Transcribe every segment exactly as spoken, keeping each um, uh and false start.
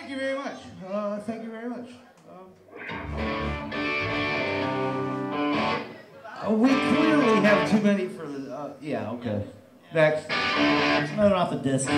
thank you very much. Uh, thank you very much. Uh, we clearly have too many for the. Uh, yeah, okay. Next. There's another off the disc.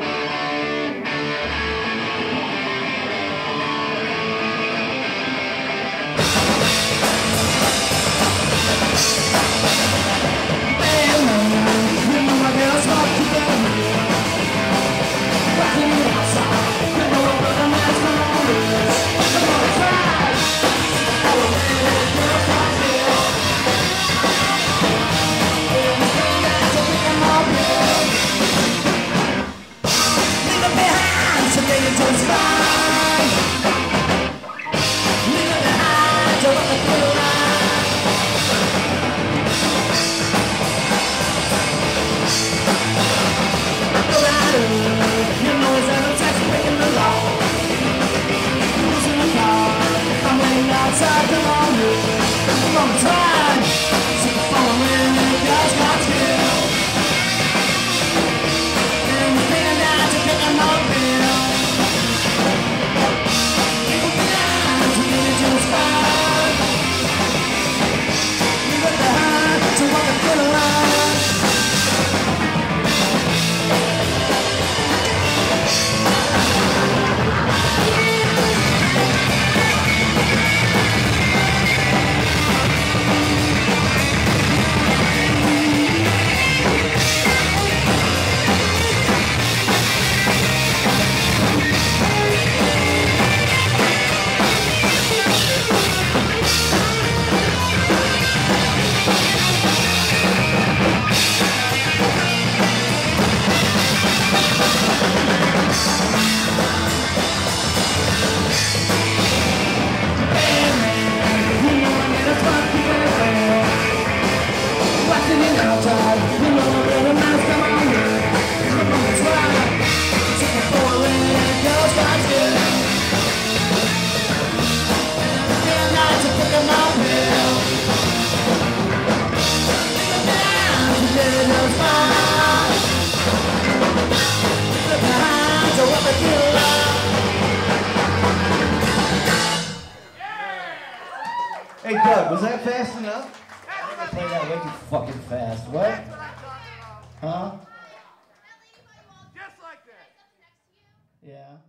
Hey, Doug, was that fast enough? I think I played that way too fucking fast. What? Huh? Just like that. Yeah.